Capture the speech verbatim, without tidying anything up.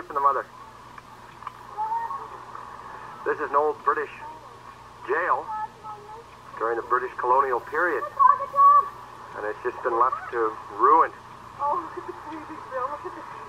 Listen to Mother. This is an old British jail during the British colonial period. And it's just been left to ruin. Oh, look at the baby, Bill. Look at the